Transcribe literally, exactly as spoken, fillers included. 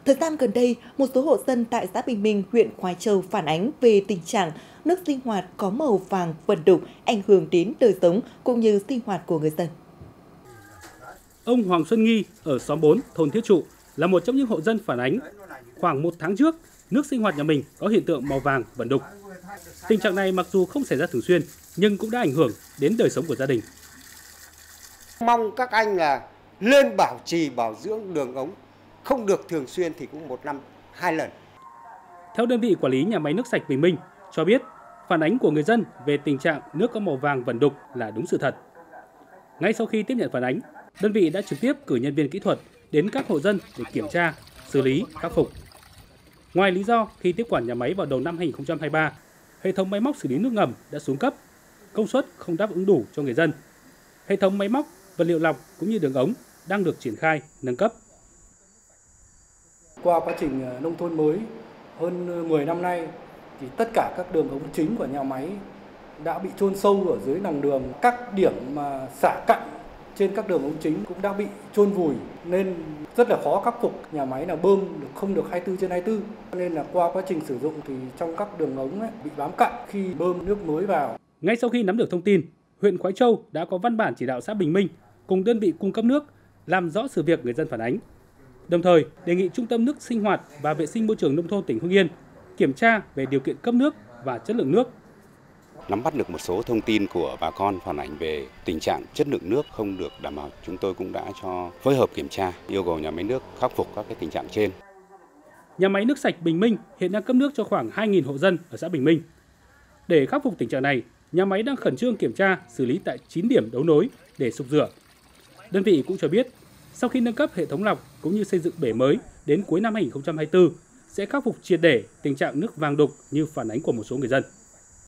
Thời gian gần đây, một số hộ dân tại xã Bình Minh, huyện Khoái Châu phản ánh về tình trạng nước sinh hoạt có màu vàng vẩn đục, ảnh hưởng đến đời sống cũng như sinh hoạt của người dân. Ông Hoàng Xuân Nghi ở xóm bốn, thôn Thiết Trụ là một trong những hộ dân phản ánh. Khoảng một tháng trước, nước sinh hoạt nhà mình có hiện tượng màu vàng vẩn đục. Tình trạng này mặc dù không xảy ra thường xuyên, nhưng cũng đã ảnh hưởng đến đời sống của gia đình. Mong các anh là lên bảo trì bảo dưỡng đường ống, không được thường xuyên thì cũng một năm hai lần. Theo đơn vị quản lý nhà máy nước sạch Bình Minh cho biết, phản ánh của người dân về tình trạng nước có màu vàng vẩn đục là đúng sự thật. Ngay sau khi tiếp nhận phản ánh, đơn vị đã trực tiếp cử nhân viên kỹ thuật đến các hộ dân để kiểm tra, xử lý, khắc phục. Ngoài lý do khi tiếp quản nhà máy vào đầu năm hai nghìn không trăm hai mươi ba, hệ thống máy móc xử lý nước ngầm đã xuống cấp, công suất không đáp ứng đủ cho người dân. Hệ thống máy móc, vật liệu lọc cũng như đường ống đang được triển khai, nâng cấp. Qua quá trình nông thôn mới hơn mười năm nay, thì tất cả các đường ống chính của nhà máy đã bị chôn sâu ở dưới lòng đường. Các điểm mà xả cặn trên các đường ống chính cũng đã bị chôn vùi nên rất là khó khắc phục. Nhà máy là bơm được không được hai mươi tư trên hai mươi tư, nên là qua quá trình sử dụng thì trong các đường ống ấy, bị bám cặn khi bơm nước mới vào. Ngay sau khi nắm được thông tin, huyện Khoái Châu đã có văn bản chỉ đạo xã Bình Minh cùng đơn vị cung cấp nước làm rõ sự việc người dân phản ánh. Đồng thời đề nghị Trung tâm nước sinh hoạt và vệ sinh môi trường nông thôn tỉnh Hưng Yên kiểm tra về điều kiện cấp nước và chất lượng nước. Nắm bắt được một số thông tin của bà con phản ánh về tình trạng chất lượng nước không được đảm bảo, chúng tôi cũng đã cho phối hợp kiểm tra, yêu cầu nhà máy nước khắc phục các cái tình trạng trên. Nhà máy nước sạch Bình Minh hiện đang cấp nước cho khoảng hai nghìn hộ dân ở xã Bình Minh. Để khắc phục tình trạng này, nhà máy đang khẩn trương kiểm tra, xử lý tại chín điểm đấu nối để sục rửa. Đơn vị cũng cho biết, sau khi nâng cấp hệ thống lọc cũng như xây dựng bể mới đến cuối năm hai nghìn không trăm hai mươi tư, sẽ khắc phục triệt để tình trạng nước vàng đục như phản ánh của một số người dân.